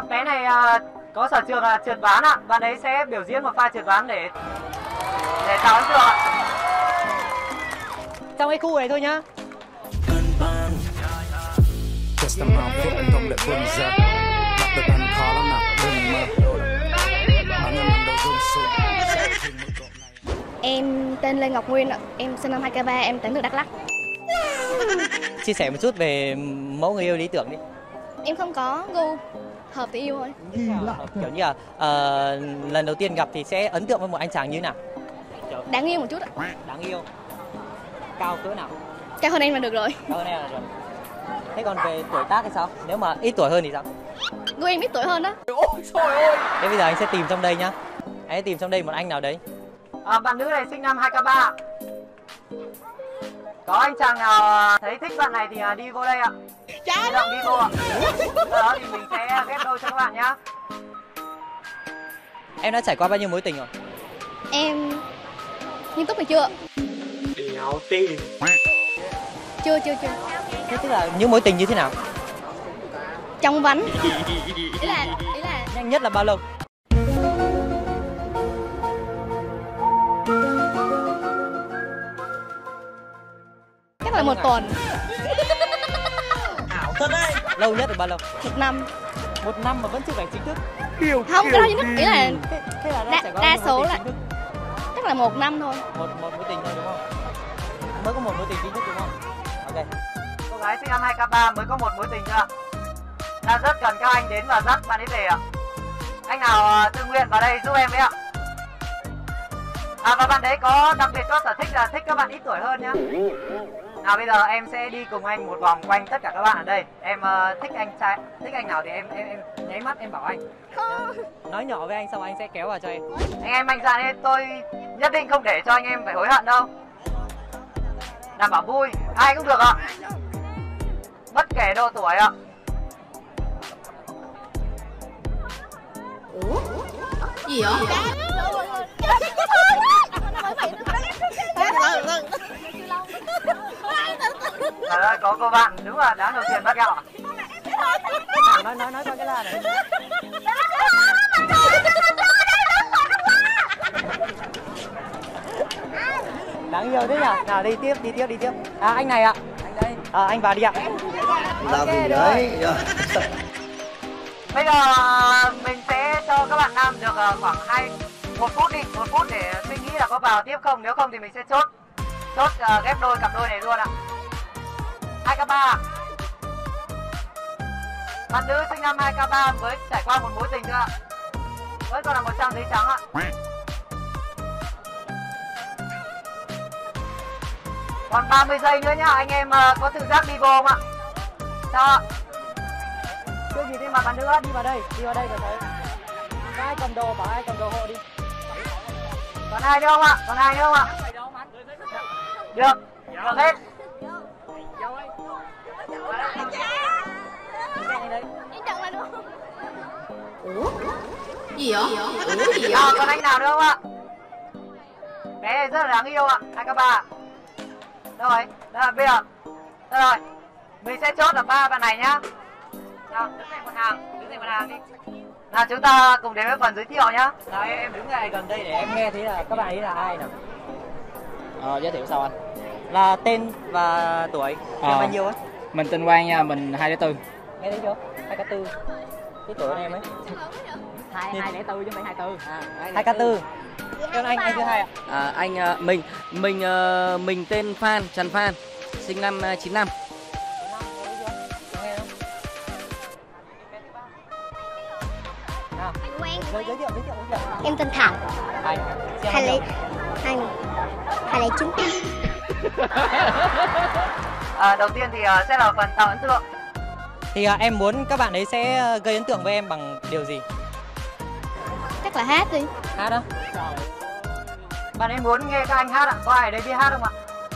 Bé này có sở trường là trượt ván ạ. Bạn ấy sẽ biểu diễn một pha trượt ván để tạo ấn tượng ạ. Trong cái khu này thôi nhá. Em tên Lê Ngọc Nguyên ạ. Em sinh năm 2K3, em tỉnh từ Đắk Lắk. Chia sẻ một chút về mẫu người yêu lý tưởng đi. Em không có gu hợp thì yêu thôi. Kiểu như là lần đầu tiên gặp thì sẽ ấn tượng với một anh chàng như thế nào? Đáng yêu một chút ạ. Đáng yêu. Cao cỡ nào? Cao hơn em là được rồi. Cao hơn em là được. Thế còn về tuổi tác thì sao? Nếu mà ít tuổi hơn thì sao? Gu em ít tuổi hơn đó. Ôi trời ơi. Thế bây giờ anh sẽ tìm trong đây nhá. Anh sẽ tìm trong đây một anh nào đấy. Bạn nữ này sinh năm 2K3. Có anh chàng nào thấy thích bạn này thì đi vô đây ạ. Đi động đi vô ạ. Sau đó thì mình sẽ ghép đôi cho các bạn nhá. Em đã trải qua bao nhiêu mối tình rồi? Em nghiêm túc thì chưa? Đéo tin. Chưa. Thế tức là những mối tình như thế nào? Trong vánh. Ý là Nhanh nhất là bao lâu? chắc là 1 tuần. Ảo thật đấy. Lâu nhất là bao lâu? 1 năm. 1 năm mà vẫn chưa phải chính thức. Không, cái đó chính thức. Ý là thế là đa số là chắc là 1 năm thôi. Một mối tình thôi đúng không? Mới có một mối tình chính thức đúng không? Ok. Cô gái sinh năm 2K3 mới có một mối tình chưa? Đã rất cần các anh đến và dắt bạn ấy về ạ. Anh nào tự nguyện vào đây giúp em đấy ạ. Và bạn đấy có đặc biệt có sở thích là thích các bạn ít tuổi hơn nhá. Nào bây giờ em sẽ đi cùng anh một vòng quanh tất cả các bạn ở đây. Em thích anh nào thì em nháy mắt em bảo anh. Nói nhỏ với anh xong anh sẽ kéo vào cho em. Anh em mạnh dạn đi, tôi nhất định không để cho anh em phải hối hận đâu. Đảm bảo vui, ai cũng được ạ. Bất kể độ tuổi ạ. Gì vậy? Trời ơi, có cô bạn đúng là đã đầu tiền bắt gạo à? Nói qua cái la này. Đáng yêu thế nhỉ? Nào đi tiếp. Anh này ạ. Anh đây. Anh vào đi ạ. Làm gì đấy? Bây giờ mình sẽ cho các bạn nam được khoảng 1 phút đi, 1 phút để suy nghĩ là có vào tiếp không, nếu không thì mình sẽ chốt ghép đôi cặp đôi này luôn ạ. 2K3. Bạn nữ sinh năm 2K3 mới trải qua một mối tình chưa ạ? Vẫn còn là một trang giấy trắng ạ. Còn 30 giây nữa nhá, anh em có tự giác đi vô không ạ? Sao ạ? Chưa gì thêm mà bạn nữ đi vào đây rồi thấy. Có ai cầm đồ, bảo ai cầm đồ hộ đi. Còn ai nữa không ạ? Được hết. Gì vậy? Còn anh nào nữa không ạ? Bé này rất là đáng yêu ạ. 2K3. Đâu rồi? Đây bây giờ. Đây rồi. Mình sẽ chốt là 3 bạn này nhá. Nào, đứng này một hàng đi. Nào chúng ta cùng đến với phần giới thiệu nhá. Nào em đứng lại gần đây để em nghe thấy là các bạn ấy là ai nào. Giới thiệu sao anh? Là tên và tuổi. Bao nhiêu ấy? Mình tên Quang nha, mình 204. Nghe thấy chưa? 2K4. Cái tuổi của em ấy. 204 chứ không phải 24. 2K4. Còn anh thứ hai ạ? Mình tên Phan, Trần Phan, sinh năm 95. Giới thiệu. Em tên Thảo. 2009. Đầu tiên thì sẽ là phần tạo ấn tượng. Thì em muốn các bạn ấy sẽ gây ấn tượng với em bằng điều gì? Chắc là hát đi. Hát đó. Bạn em muốn nghe các anh hát ạ? Có ai ở đây biết hát không ạ?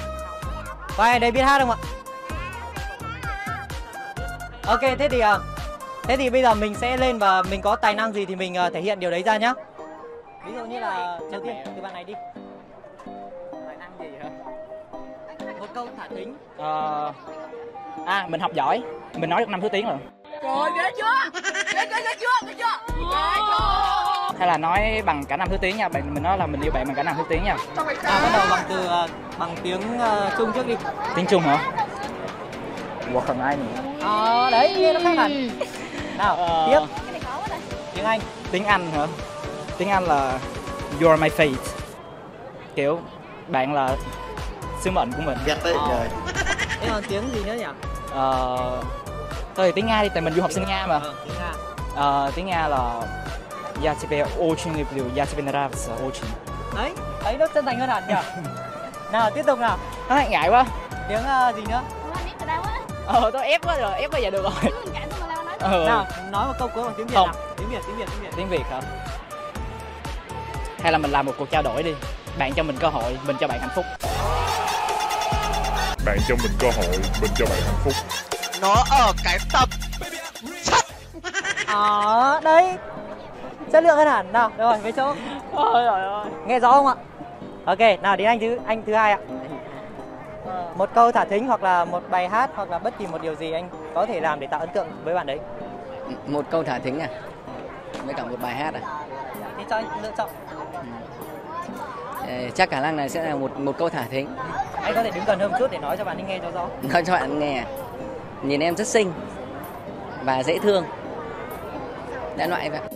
Ok, thế thì bây giờ mình sẽ lên và mình có tài năng gì thì mình thể hiện điều đấy ra nhá. Ví dụ như là đầu tiên từ bạn này đi. Tài năng gì hả? Một câu thả thính. Mình học giỏi, mình nói được 5 thứ tiếng rồi. Trời ghê chưa? Hay là nói bằng cả 5 thứ tiếng nha, mình nói là mình yêu bạn bằng cả 5 thứ tiếng nha. Bắt đầu bằng tiếng Trung trước đi. Tiếng Trung hả? Ủa không ai nữa. Đấy, nghe nó khác hẳn. Nào, tiếp. Tiếng Anh. Tiếng Anh hả? Tiếng Anh là You are my fate. Kiểu bạn là sứ mệnh của mình. Ghét đấy trời. Thế còn tiếng gì nữa nhỉ? Thôi tiếng Nga đi, tại mình du học sinh Nga mà. Tiếng Nga. Tiếng Nga là Я тебя очень люблю, я тебе нравится очень. Đấy, thấy nó chân thành hơn hẳn nhỉ? Nào, tiếp tục nào. Nó lại ngại quá. Tiếng gì nữa? Tôi ép quá rồi, ép bây giờ được rồi. Nào, nói một câu cuối bằng tiếng Việt Không. nào. Tiếng Việt. Tiếng Việt hả? Hay là mình làm một cuộc trao đổi đi. Bạn cho mình cơ hội, mình cho bạn hạnh phúc. Bạn cho mình cơ hội, mình cho bạn hạnh phúc. Nó ở cái tập Đấy. Chất lượng hơn hẳn. Nào, rồi, về chỗ. Ôi trời ơi. Nghe rõ không ạ? Ok, nào đến anh thứ hai ạ. Một câu thả thính hoặc là một bài hát hoặc là bất kỳ một điều gì anh có thể làm để tạo ấn tượng với bạn đấy. Một câu thả thính à? Với cả một bài hát à? Thì cho anh lựa chọn. Chắc khả năng là sẽ là một câu thả thính. Anh có thể đứng gần hơn một chút để nói cho bạn ấy nghe cho rõ. Nói cho bạn nghe. Nhìn em rất xinh và dễ thương. Đã loại vậy.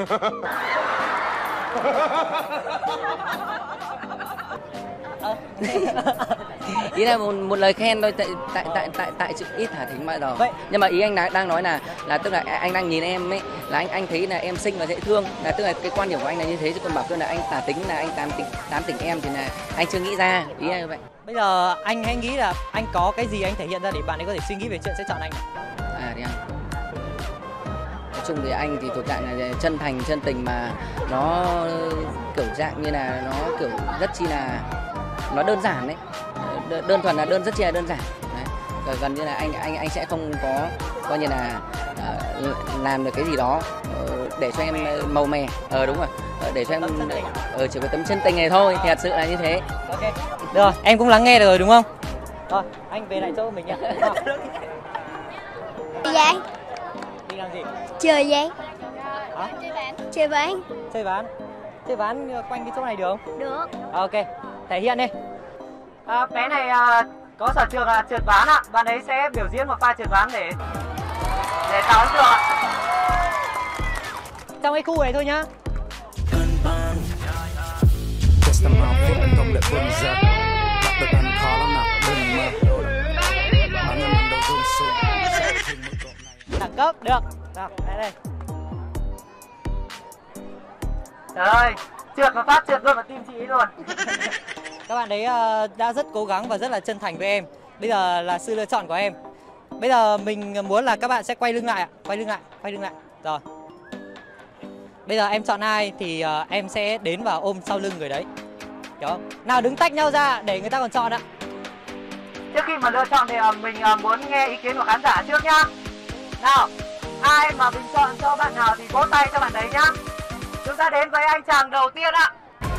Ý là một lời khen thôi, tại sự ít thả thính bao giờ. Vậy. Nhưng mà ý anh đang nói là tức là anh đang nhìn em ấy, là anh thấy là em xinh và dễ thương, là tức là cái quan điểm của anh là như thế, chứ còn bảo tôi là anh thả tính là anh tán tỉnh em thì là anh chưa nghĩ ra, ý là như vậy. Bây giờ anh hãy nghĩ là anh có cái gì anh thể hiện ra để bạn ấy có thể suy nghĩ về chuyện sẽ chọn anh. Thì anh nói chung thì anh thì thuộc dạng là chân thành chân tình, mà nó kiểu dạng như là nó kiểu rất chi là nó đơn giản đấy, đơn thuần là rất chi là đơn giản đấy. Gần như là anh sẽ không có coi như là làm được cái gì đó để cho em màu mè, đúng rồi, để cho em chỉ có tấm chân tình này thôi, thì thật sự là như thế. Ok, được rồi, em cũng lắng nghe được rồi đúng không? Rồi, anh về lại chỗ của mình nhá. Đi dán. Đi làm gì? Chơi dán. Hả? Chơi ván. Chơi ván quanh cái chỗ này được không? Được. Ok, thể hiện đi. Bé này có sở trường là trượt ván ạ. Bạn ấy sẽ biểu diễn một pha trượt ván để tạo ấn tượng ạ. Trong cái khu này thôi nhá. Đẳng cấp, được. Nào, đây. Trời ơi, trượt một phát trượt luôn vào tim chị ấy luôn. Các bạn đấy đã rất cố gắng và rất là chân thành với em. Bây giờ là sự lựa chọn của em. Bây giờ mình muốn là các bạn sẽ quay lưng lại ạ. Quay lưng lại. Rồi. Bây giờ em chọn ai thì em sẽ đến và ôm sau lưng người đấy. Hiểu không? Nào đứng tách nhau ra để người ta còn chọn ạ. Trước khi mà lựa chọn thì mình muốn nghe ý kiến của khán giả trước nhá. Nào, ai mà bình chọn cho bạn nào thì vỗ tay cho bạn đấy nhá. Chúng ta đến với anh chàng đầu tiên ạ.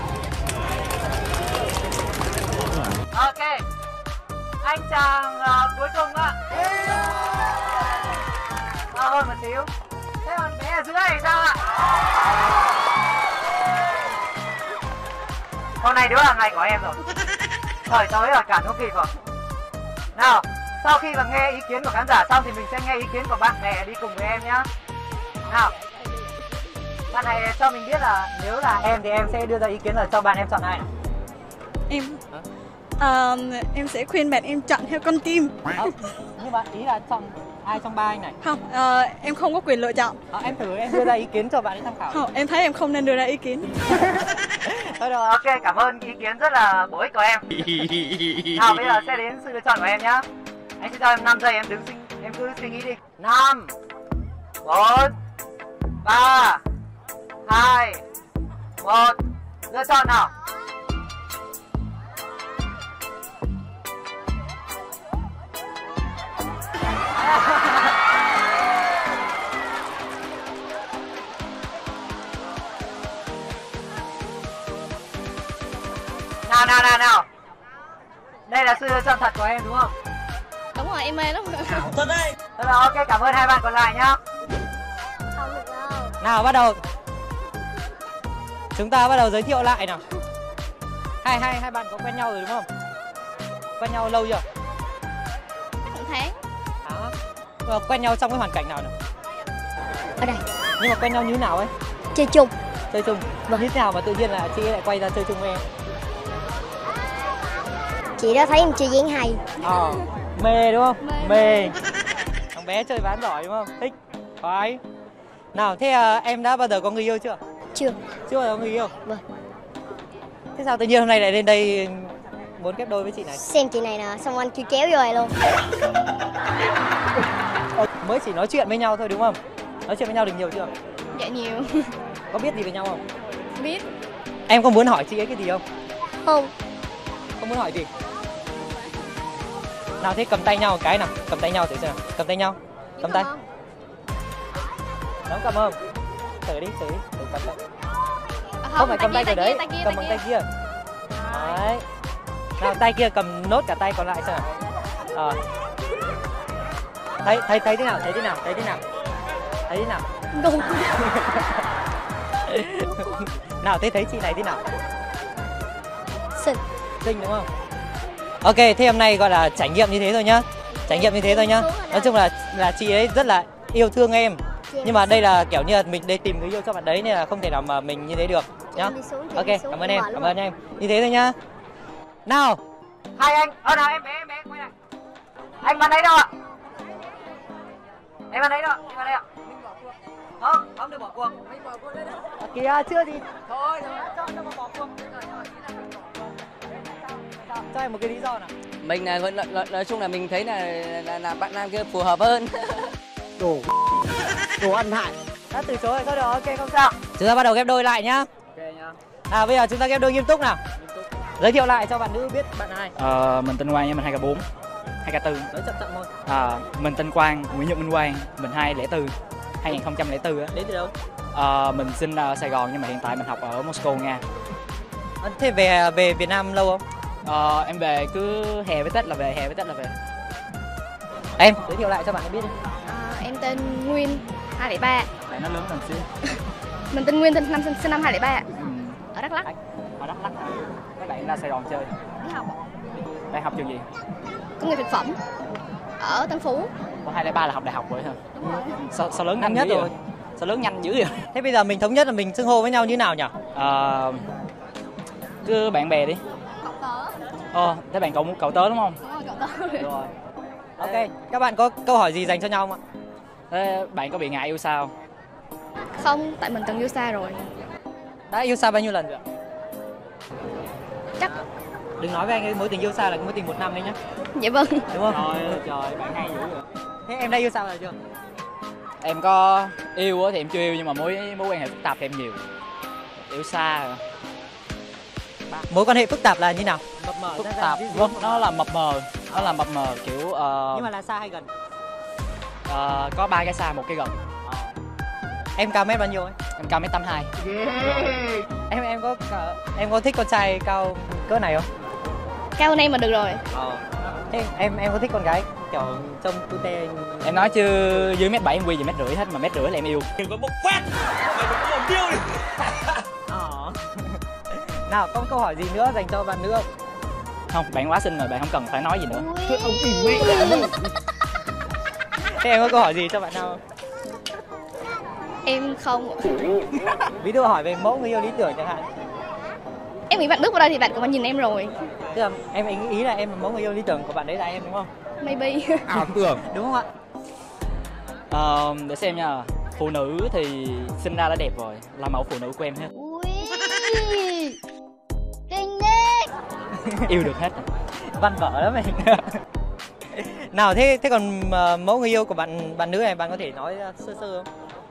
Ok, anh chàng cuối cùng ạ. Hơn một xíu. Thế còn bé ở dưới này sao ạ? Hôm nay đứa là ngày của em rồi. Thời tới là cả không kịp rồi. Nào, sau khi mà nghe ý kiến của khán giả xong thì mình sẽ nghe ý kiến của bạn bè đi cùng với em nhá. Nào, bạn này cho mình biết là nếu là em thì em sẽ đưa ra ý kiến là cho bạn em chọn ai. Em sẽ khuyên bạn em chọn theo con tim. Nhưng bạn ý là chọn ai trong ba anh này? Không, em không có quyền lựa chọn. Em thử em đưa ra ý kiến cho bạn ấy tham khảo. Không, em thấy em không nên đưa ra ý kiến. Thôi rồi, ok, cảm ơn ý kiến rất là bổ ích của em. Nào, bây giờ sẽ đến sự lựa chọn của em nhá. Anh sẽ cho em 5 giây, em cứ suy nghĩ đi. 5 4 3 2 1. Lựa chọn nào. Nào. Đây là sự lựa chọn thật của em đúng không? Đúng rồi, em mê lắm. Thật đây. Rồi, ok, cảm ơn hai bạn còn lại nhá. Không. Nào bắt đầu. Chúng ta bắt đầu giới thiệu lại nào. Hai bạn có quen nhau rồi đúng không? Quen nhau lâu chưa? 1 tháng. Quen nhau trong cái hoàn cảnh nào nào? Ở đây. Nhưng mà quen nhau như thế nào ấy? Chơi chung. Chơi chung. Như thế nào mà tự nhiên là chị lại quay ra chơi chung với em? Chị đó thấy em chơi dáng hay. Mê đúng không? Mê. Thằng bé chơi ván giỏi đúng không? Thích. Khoái. Nào thế em đã bao giờ có người yêu chưa? Chưa. Chưa bao giờ có người yêu? Vâng. Thế sao tự nhiên hôm nay lại lên đây muốn kết đôi với chị này? Xem chị này nè, xong anh kêu kéo vô này luôn. Mới chỉ nói chuyện với nhau thôi đúng không? Nói chuyện với nhau được nhiều chưa? Dạ nhiều. Có biết gì về nhau không? Biết. Em có muốn hỏi chị ấy cái gì không? Không. Không muốn hỏi gì? Nào thế cầm tay nhau một cái nào. Cầm tay nhau thử xem nào. Cầm tay nhau. Cầm tay. Nóng cầm không? Thử đi. Thử cầm tay. Không phải cầm tay từ đấy. Cầm bằng tay kia. Đấy. Nào tay kia cầm nốt cả tay còn lại xem nào. Thấy thế nào? Thấy thế nào? Ngu. Nào thế thấy chị này thế nào? Xinh đúng không? Ok, thế hôm nay gọi là trải nghiệm như thế thôi nhá. Nói chung là chị ấy rất là yêu thương em. Nhưng mà đây là kiểu như là mình đây tìm người yêu cho bạn đấy nên là không thể nào mà mình như thế được nhá. Ok, cảm ơn em. Như thế thôi nhá. Nào. Hai anh, nào em bé quay lại. Anh bạn ấy đâu ạ? Em bạn ấy đâu ạ? Em bạn ấy ạ? Không được bỏ cuộc. Mình bỏ cuộc lên đó. Kìa, chưa gì. Thôi, cho mà bỏ cuộc. Cho em một cái lý do nào. Mình là nói chung là mình thấy là bạn nam kia phù hợp hơn. Đồ ăn hại. Đã từ chối rồi, thôi được, ok không sao. Chúng ta bắt đầu ghép đôi lại nhá. Ok nhá. Bây giờ chúng ta ghép đôi nghiêm túc nào. Giới thiệu lại cho bạn nữ biết bạn là ai. Mình tên Quang, mình 2K4, 2K4. Nói chậm thôi. Mình tên Quang, Nguyễn Nhật Minh Quang, mình 2004 á. Đến từ đâu? Mình sinh ở Sài Gòn nhưng mà hiện tại mình học ở Moscow, Nga. Thế về Việt Nam lâu không? Em về cứ hè với Tết là về. Em giới thiệu lại cho bạn biết đi. Em tên Nguyên, 203. Tại nó lớn hơn xíu. Mình tên Nguyên, sinh năm 203. Ở Đắk Lắk. Ở Đắk Lắk. Các bạn ra Sài Gòn chơi. Đi học. Đang học trường gì? Công nghiệp thực phẩm. Ở Tân Phú. 203 là học đại học rồi hả? Sao lớn nhanh nhất dữ rồi. vậy? Sao lớn nhanh dữ vậy? Thế bây giờ mình thống nhất là mình xưng hô với nhau như nào nhỉ? Cứ bạn bè đi. Cậu tớ. Thế bạn cậu tớ đúng không? Cậu tớ. Rồi. Ok, các bạn có câu hỏi gì dành cho nhau không ạ? Thế bạn có bị ngại yêu sao? Không, tại mình từng yêu xa rồi. Đã yêu xa bao nhiêu lần rồi? Chắc. Đừng nói với anh ấy mối tình yêu xa là mối tình 1 năm đấy nhá. Dạ vâng. Đúng không? Trời, bạn hay dữ vậy. Thế em đã yêu xa rồi chưa? Em có yêu thì em chưa yêu nhưng mà mối quan hệ phức tạp thì em nhiều. Yêu xa rồi. Mối quan hệ phức tạp là như nào? Mập mờ. Phức tạp, nó là mập mờ, kiểu nhưng mà là xa hay gần? có 3 cái xa, 1 cái gần. Em cao mét bao nhiêu ấy? Em cao 1m82. Em có thích con trai cao cỡ này không? Cao hơn em mà được rồi. Thế em có thích con gái kiểu trông cute? Em nói chứ dưới 1m7 em quy về 1m50 hết, mà 1m50 là em yêu. Đừng có bộc phát, mày đừng có mục tiêu đi. Nào, có câu hỏi gì nữa dành cho bạn nữ không? Không, bạn quá xinh rồi, bạn không cần phải nói gì nữa. Ông im mẹ. Thế em có câu hỏi gì cho bạn nào không? Em không. Ví dụ hỏi về mẫu người yêu lý tưởng chẳng hạn. Em nghĩ bạn bước vào đây thì bạn cũng nhìn em rồi. Tức là em ý là em mẫu người yêu lý tưởng của bạn đấy là em đúng không? Maybe. Ảo tưởng. Đúng không ạ? Để xem nha. Phụ nữ thì sinh ra đã đẹp rồi, là mẫu phụ nữ của em hết. Kinh đấy. Yêu được hết. Văn vở đó mày. Nào thế còn mẫu người yêu của bạn nữ này bạn có thể nói sơ không?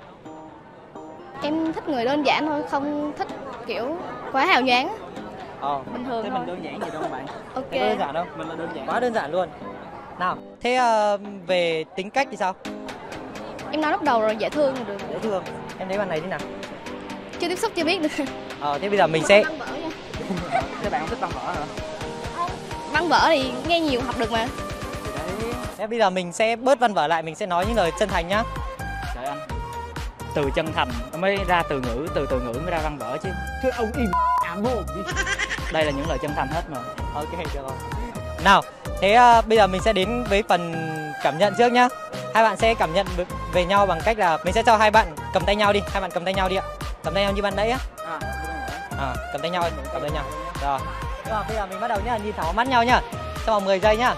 Em thích người đơn giản thôi, không thích kiểu quá hào nhoáng. Bình thường. Thế mình đơn giản gì đâu bạn? Ok. Thế có đơn giản không? Mình là đơn giản. Quá đơn giản luôn. Nào, thế về tính cách thì sao? Em nói lúc đầu rồi, dễ thương là được. Dễ thương. Em thấy bạn này thế nào? Chưa tiếp xúc chưa biết được. Thế bây giờ mình sẽ. Văn vở nha. Thế bạn không thích văn vở hả? Văn vở thì nghe nhiều học được mà. Thế bây giờ mình sẽ bớt văn vở lại, mình sẽ nói những lời chân thành nhá. Trời anh. Từ chân thành, mới ra từ ngữ, từ từ ngữ mới ra văn vở chứ. Thôi ông im ám mồm đi. Đây là những lời chân thành hết mà. Ok, được rồi. Nào, thế bây giờ mình sẽ đến với phần cảm nhận trước nhá. Hai bạn sẽ cảm nhận về nhau bằng cách là mình sẽ cho hai bạn cầm tay nhau đi. Hai bạn cầm tay nhau đi ạ. Cầm tay nhau như ban nãy á. Cầm tay nhau, cầm tay nhau. Rồi. Rồi, bây giờ mình bắt đầu nhá, nhìn thẳng vào mắt nhau nhá. Trong vòng 10 giây nhá.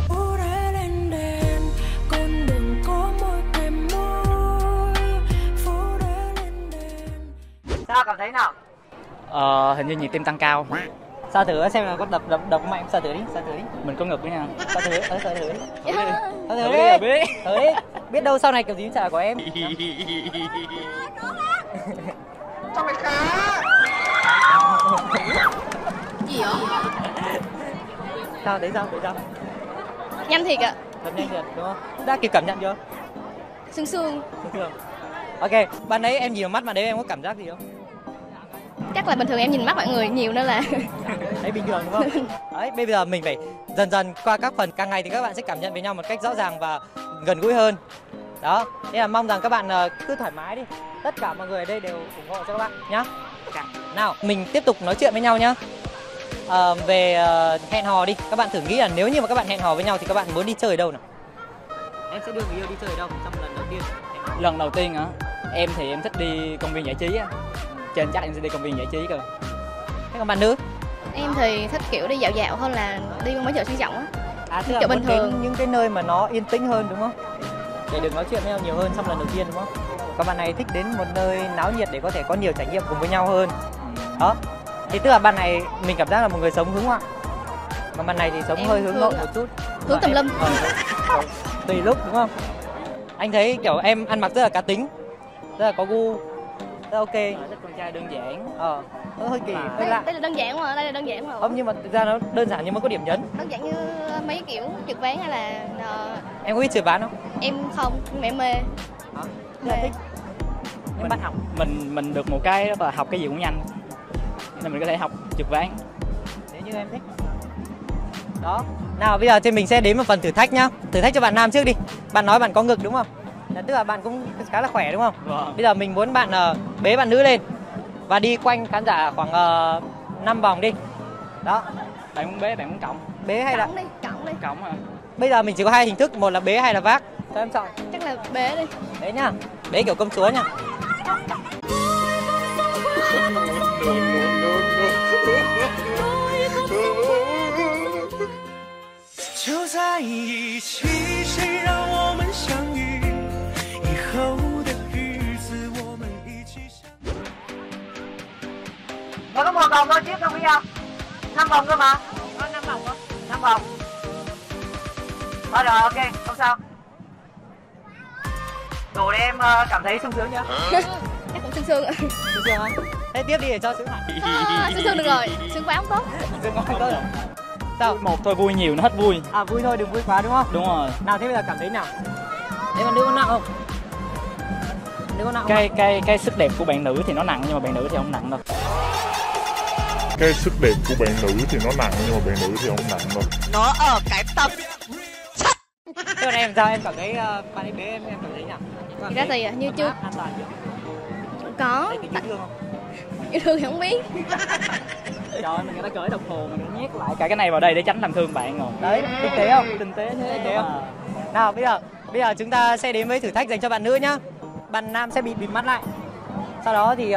Sao cảm thấy nào? Hình như nhịp tim tăng cao. Sao thử xem là có đập mạnh, sao thử đi, sao thử đi. Mình có ngực với nha. Sao thử, sao thử đi. Sao thử Biết đi. biết. Thử đi. Biết đâu sau này kiểu gì trả của em. Sao mày khá? Gì vậy? Sao thấy sao? Thấy sao? Nhanh thiệt ạ. Thật nhanh thiệt đúng không? Đã kịp cảm nhận chưa? Sương sương. Ok, ban nãy em nhìn vào mắt mà đấy em có cảm giác gì không? Chắc là bình thường em nhìn mắt mọi người nhiều nên là Đấy bình thường đúng không? Đấy, bây giờ mình phải dần dần qua các phần, càng ngày thì các bạn sẽ cảm nhận với nhau một cách rõ ràng và gần gũi hơn. Đó, nên là mong rằng các bạn cứ thoải mái đi. Tất cả mọi người ở đây đều ủng hộ cho các bạn nhá. Nào, mình tiếp tục nói chuyện với nhau nhá. Về hẹn hò đi, các bạn thử nghĩ là nếu như mà các bạn hẹn hò với nhau thì các bạn muốn đi chơi ở đâu nào? Em sẽ đưa người yêu đi chơi ở đâu trong lần đầu tiên? Lần đầu tiên hả? Em thì em thích đi công viên giải trí á. Trên chắc em sẽ đi công viên giải trí cơ. Thế còn bạn nữ? em thì thích kiểu đi dạo dạo hơn là đi mấy chợ sang trọng á. Tức là chợ muốn bình thường. đến những cái nơi mà nó yên tĩnh hơn đúng không? Để được nói chuyện với nhau nhiều hơn trong lần đầu tiên đúng không? Còn bạn này thích đến một nơi náo nhiệt để có thể có nhiều trải nghiệm cùng với nhau hơn. Đó. Thì tức là bạn này mình cảm giác là một người sống hướng ngoại. Còn bạn này thì sống Em hơi hướng hướng nội ạ. một chút. Hướng tùm lum. Tùy lúc đúng không? Anh thấy kiểu em ăn mặc rất là cá tính, rất là có gu, rất ok. Thích con trai đơn giản. Nó hơi kỳ, hơi Đây, lạ. đây là đơn giản mà, đây là đơn giản mà. Không, nhưng mà thực ra nó đơn giản nhưng mà có điểm nhấn. Đơn giản như mấy kiểu trượt ván hay là Em có biết trượt ván không? em không, nhưng mà em mê. Rất là thích. Nhưng bạn học Mình được một cái đó là học cái gì cũng nhanh. Nên mình có thể học trượt ván. nếu như em thích. Đó. Nào bây giờ thì mình sẽ đến một phần thử thách nhá. Thử thách cho bạn nam trước đi. Bạn nói bạn có ngực đúng không? Tức là bạn cũng khá là khỏe đúng không? Vâng. Bây giờ mình muốn bạn bế bạn nữ lên và đi quanh khán giả khoảng 5 vòng đi. Đó. Bạn muốn bế, bạn muốn cộng? Bế hay là Cộng đi. Cộng hả? bây giờ mình chỉ có hai hình thức, một là bế hay là vác. Cho em chọn. Chắc là bế đi. Bế nhá. Bế kiểu công chúa nhá. Mới có một vòng thôi chứ không biết không? 5 vòng cơ mà. 5 vòng thôi. 5 vòng. Thôi rồi, ok, không sao. Đủ để em cảm thấy sung sướng chưa? Chắc cũng sương sương ạ. Sướng chưa hả? Thế tiếp đi để cho sướng hẳn. Sương sương được rồi, sương quá không tốt. Sướng ngon tốt rồi. Sao? Một thôi, vui nhiều nó hết vui. Vui thôi, đừng vui quá đúng không? Đúng rồi. Nào thế bây giờ cảm thấy nào? Thế bạn nữ có nặng không? Nữ có nặng không? Cái sức đẹp của bạn nữ thì nó nặng nhưng mà bạn nữ thì không nặng đâu. Cái sức đẹp của bạn nữ thì nó nặng nhưng mà bạn nữ thì không nặng đâu. Nó ở cái tập. Thế còn em sao? Em cảm thấy bạn ấy bế em cảm thấy nào? Thì ra thì như chưa An toàn chưa? có. Thấy tình yêu thương không? Yêu thương thì không biết. Trời ơi, mình đã cởi đồng hồ mình đã nhét lại cả cái này vào đây để tránh làm thương bạn rồi. Đấy, tinh tế không? Tinh tế thế. Tinh tế không? Nào bây giờ chúng ta sẽ đến với thử thách dành cho bạn nữ nhá. Bạn nam sẽ bịt mắt lại. Sau đó thì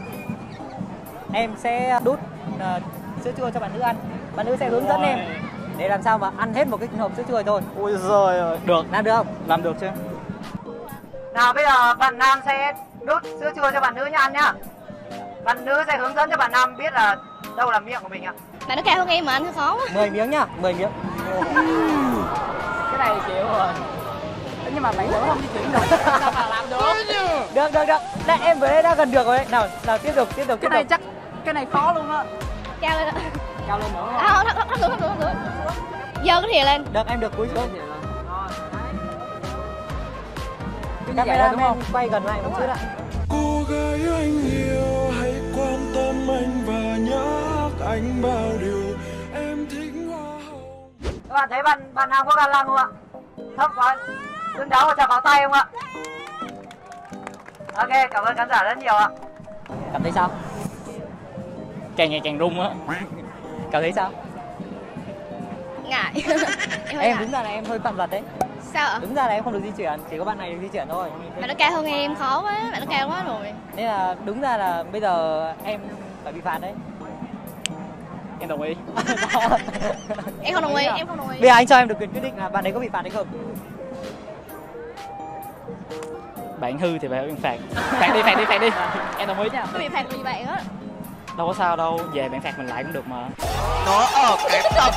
em sẽ đút sữa chua cho bạn nữ ăn. Bạn nữ sẽ hướng dẫn em để làm sao mà ăn hết một cái hộp sữa chua thôi. Ôi giời ơi, được. Làm được không? Làm được chứ. Nào bây giờ bạn nam sẽ đút sữa chua cho bạn nữ nha ăn nhá. Bạn nữ sẽ hướng dẫn cho bạn nam biết là đâu là miệng của mình ạ. Bạn nó cao hơn em mà anh hơi khó quá. 10 miếng nhá, 10 miếng. Cái này chịu rồi. Nhưng mà bạn nữ không di chuyển được. Sao mà làm được? Được. Đây em vừa đây đã gần được rồi đấy. Nào tiếp tục. Cái này chắc cái này khó luôn á. Cao lên ạ. Cao lên nữa không? Không được. Giơ cái thìa lên. Được, em được cúi xuống. Cái Camera đúng không? quay gần lại một chút ạ. Cô gái anh yêu hãy quan tâm anh và nhắc anh bao điều em thích hoa hồng. Các bạn thấy bạn nam có ga lăng không ạ? Thấp quá. Đứng đáo và chào pháo tay không ạ? Ok, cảm ơn khán giả rất nhiều ạ. Cảm thấy sao? Càng ngày càng run á. Cảm thấy sao? Ngại. Em đúng ra là em hơi vặn vặt đấy. Sao ạ? Đúng ra là em không được di chuyển, chỉ có bạn này được di chuyển thôi. Bạn nó cao hơn em, khó quá, bạn nó cao quá rồi. Nên là đúng ra là bây giờ em phải bị phạt đấy. Em đồng ý. Em không đồng ý, em không đồng ý. Bây giờ anh cho em được quyền quyết định là bạn ấy có bị phạt hay không? Bạn hư thì phải phạt. Phạt đi. Em đồng ý nha. Tôi bị phạt vì bạn á. Đâu có sao đâu, về bạn phạt mình lại cũng được mà. Nó ở cái tập.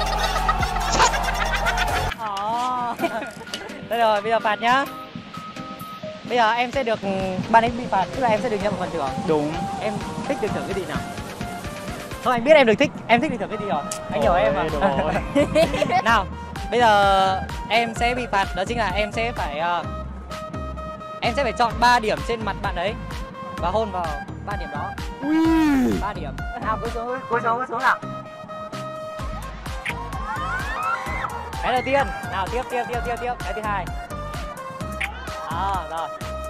Đây rồi, bây giờ phạt nhá. Bây giờ em sẽ được, bạn ấy bị phạt, tức là em sẽ được nhận một phần thưởng. Đúng. Em thích được thưởng cái gì nào? Thôi anh biết em thích được thưởng cái gì rồi. Anh hiểu em mà. Nào, bây giờ em sẽ bị phạt, đó chính là em sẽ phải chọn 3 điểm trên mặt bạn ấy và hôn vào 3 điểm đó. 3 điểm. Nào, cúi xuống nào. Cái đầu tiên, nào tiếp, cái thứ hai. Rồi.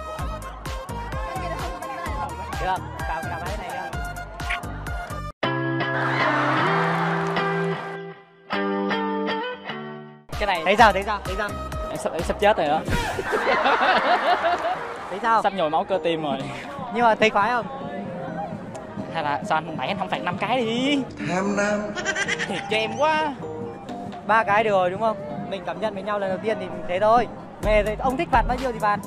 Được, cả cái này nha. Cái này Thấy sao? em sắp chết rồi đó. Thấy sao? Sắp nhồi máu cơ tim rồi. Nhưng mà thấy khoái không? Hay là sao anh nãy anh không phạt 5 cái đi. Tham nam. Thiệt cho em quá. 3 cái được rồi đúng không? Mình cảm nhận với nhau lần đầu tiên thì thế thôi. Về rồi ông thích phạt bao nhiêu thì phạt.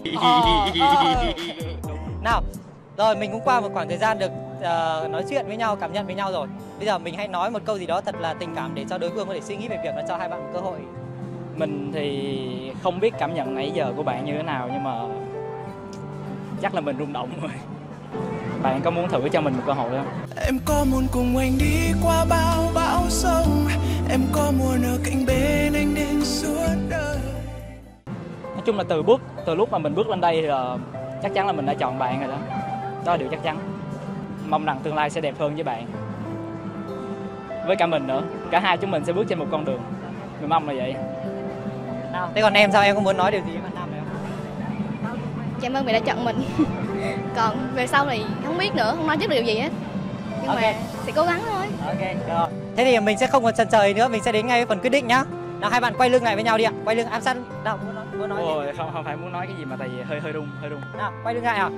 Nào, rồi mình cũng qua một khoảng thời gian được nói chuyện với nhau, cảm nhận với nhau rồi. Bây giờ mình hãy nói một câu gì đó thật là tình cảm để cho đối phương có thể suy nghĩ về việc là cho hai bạn một cơ hội. Mình thì không biết cảm nhận nãy giờ của bạn như thế nào, nhưng mà chắc là mình rung động rồi. Bạn có muốn thử cho mình một cơ hội không? Em có muốn cùng anh đi qua bao bão sông, em có muốn ở cạnh bên anh đến suốt đời. Nói chung là từ lúc mà mình bước lên đây thì là chắc chắn là mình đã chọn bạn rồi đó. Đó là điều chắc chắn. Mong rằng tương lai sẽ đẹp hơn với bạn. Với cả mình nữa. Cả hai chúng mình sẽ bước trên một con đường. Mình mong là vậy. Nào, thế còn em sao? Em có muốn nói điều gì với bạn nam này không? Cảm ơn vì đã chọn mình. Còn về sau thì không biết nữa, không nói trước điều gì hết. Nhưng mà sẽ cố gắng thôi. Ok, được. Thế thì mình sẽ không còn chần chờ nữa, mình sẽ đến ngay với phần quyết định nhá. Nào, hai bạn quay lưng lại với nhau đi ạ. Quay lưng áp sát. Nào, muốn nói Ôi, không phải muốn nói cái gì mà tại vì hơi run. Nào, quay lưng lại nào.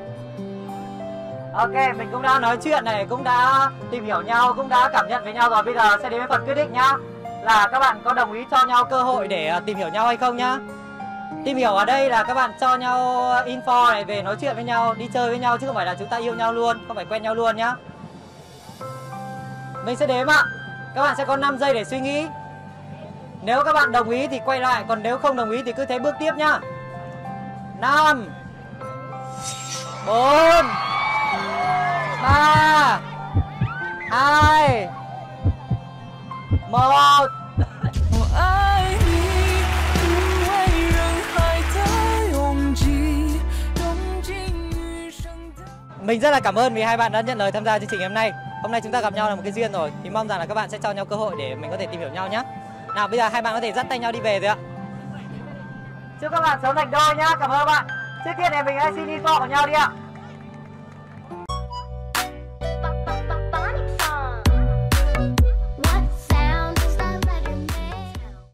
Ok, mình cũng đã nói chuyện này, cũng đã tìm hiểu nhau, cũng đã cảm nhận với nhau rồi. Bây giờ sẽ đến với phần quyết định nhá. Là các bạn có đồng ý cho nhau cơ hội để tìm hiểu nhau hay không nhá. Tìm hiểu ở đây là các bạn cho nhau info này, về nói chuyện với nhau, đi chơi với nhau, chứ không phải là chúng ta yêu nhau luôn, không phải quen nhau luôn nhá. Mình sẽ đếm ạ. Các bạn sẽ có 5 giây để suy nghĩ. Nếu các bạn đồng ý thì quay lại, còn nếu không đồng ý thì cứ thế bước tiếp nhá. 5 4 3 2 1. Mình rất là cảm ơn vì hai bạn đã nhận lời tham gia chương trình hôm nay. Hôm nay chúng ta gặp nhau là một cái duyên rồi, thì mong rằng là các bạn sẽ cho nhau cơ hội để mình có thể tìm hiểu nhau nhé. Nào, bây giờ hai bạn có thể dắt tay nhau đi về rồi ạ. Chúc các bạn sớm thành đôi nhá. Cảm ơn các bạn. Trước tiên thì mình hãy xin info của nhau đi ạ.